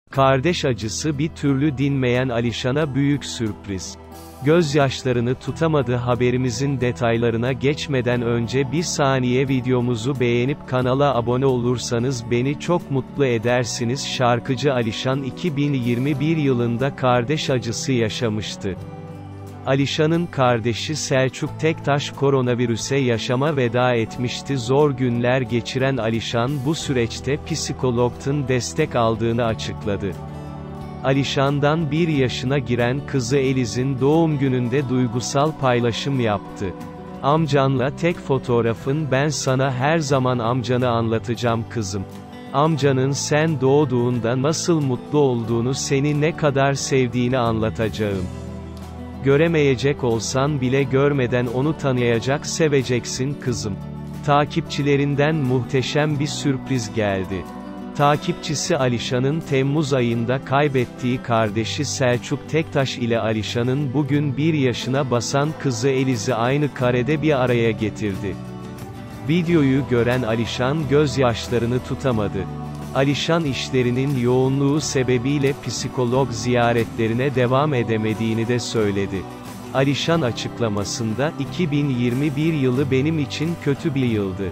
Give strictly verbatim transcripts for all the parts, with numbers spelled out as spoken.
Kardeş acısı bir türlü dinmeyen Alişan'a büyük sürpriz. Gözyaşlarını tutamadı. Haberimizin detaylarına geçmeden önce bir saniye videomuzu beğenip kanala abone olursanız beni çok mutlu edersiniz. Şarkıcı Alişan iki bin yirmi bir yılında kardeş acısı yaşamıştı. Alişan'ın kardeşi Selçuk Tektaş koronavirüse yaşama veda etmişti. Zor günler geçiren Alişan bu süreçte psikologdan destek aldığını açıkladı. Alişan'dan bir yaşına giren kızı Eliz'in doğum gününde duygusal paylaşım yaptı. "Amcanla tek fotoğrafın, ben sana her zaman amcanı anlatacağım kızım. Amcanın sen doğduğunda nasıl mutlu olduğunu, seni ne kadar sevdiğini anlatacağım. Göremeyecek olsan bile görmeden onu tanıyacak, seveceksin kızım." Takipçilerinden muhteşem bir sürpriz geldi. Takipçisi Alişan'ın Temmuz ayında kaybettiği kardeşi Selçuk Tektaş ile Alişan'ın bugün bir yaşına basan kızı Eliz'i aynı karede bir araya getirdi. Videoyu gören Alişan gözyaşlarını tutamadı. Alişan işlerinin yoğunluğu sebebiyle psikolog ziyaretlerine devam edemediğini de söyledi. Alişan açıklamasında, iki bin yirmi bir yılı benim için kötü bir yıldı.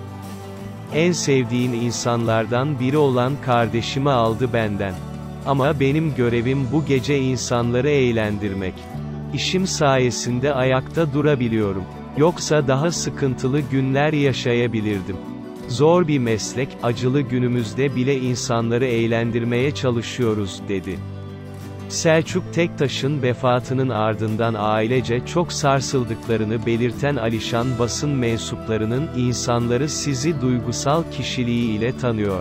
En sevdiğin insanlardan biri olan kardeşimi aldı benden. Ama benim görevim bu gece insanları eğlendirmek. İşim sayesinde ayakta durabiliyorum. Yoksa daha sıkıntılı günler yaşayabilirdim. Zor bir meslek, acılı günümüzde bile insanları eğlendirmeye çalışıyoruz, dedi. Selçuk Tektaş'ın vefatının ardından ailece çok sarsıldıklarını belirten Alişan, basın mensuplarının, "İnsanları sizi duygusal kişiliğiyle tanıyor.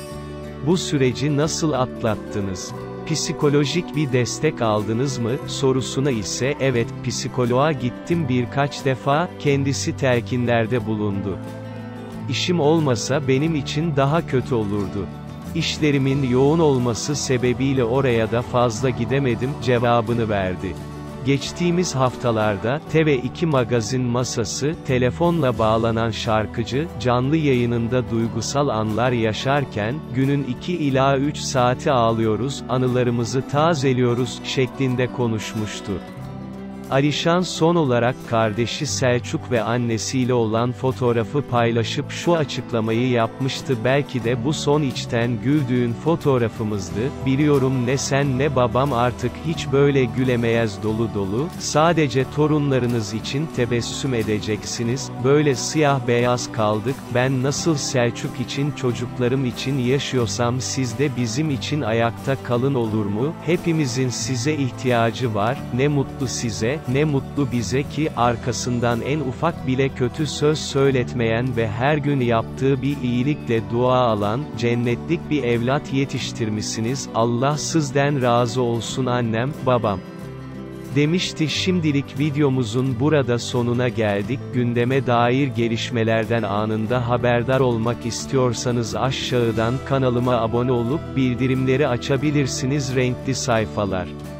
Bu süreci nasıl atlattınız? Psikolojik bir destek aldınız mı?" sorusuna ise, "Evet, psikoloğa gittim birkaç defa, kendisi telkinlerde bulundu. İşim olmasa benim için daha kötü olurdu. İşlerimin yoğun olması sebebiyle oraya da fazla gidemedim," cevabını verdi. Geçtiğimiz haftalarda, T V iki Magazin masası, telefonla bağlanan şarkıcı, canlı yayınında duygusal anlar yaşarken, "Günün iki ila üç saati ağlıyoruz, anılarımızı tazeliyoruz," şeklinde konuşmuştu. Alişan son olarak kardeşi Selçuk ve annesiyle olan fotoğrafı paylaşıp şu açıklamayı yapmıştı: "Belki de bu son içten güldüğün fotoğrafımızdı, biliyorum ne sen ne babam artık hiç böyle gülemeyiz dolu dolu, sadece torunlarınız için tebessüm edeceksiniz, böyle siyah beyaz kaldık, ben nasıl Selçuk için, çocuklarım için yaşıyorsam siz de bizim için ayakta kalın, olur mu? Hepimizin size ihtiyacı var, ne mutlu size, ne mutlu bize ki, arkasından en ufak bile kötü söz söyletmeyen ve her gün yaptığı bir iyilikle dua alan, cennetlik bir evlat yetiştirmişsiniz, Allah sizden razı olsun annem, babam," demişti. Şimdilik videomuzun burada sonuna geldik. Gündeme dair gelişmelerden anında haberdar olmak istiyorsanız aşağıdan kanalıma abone olup bildirimleri açabilirsiniz. Renkli sayfalar.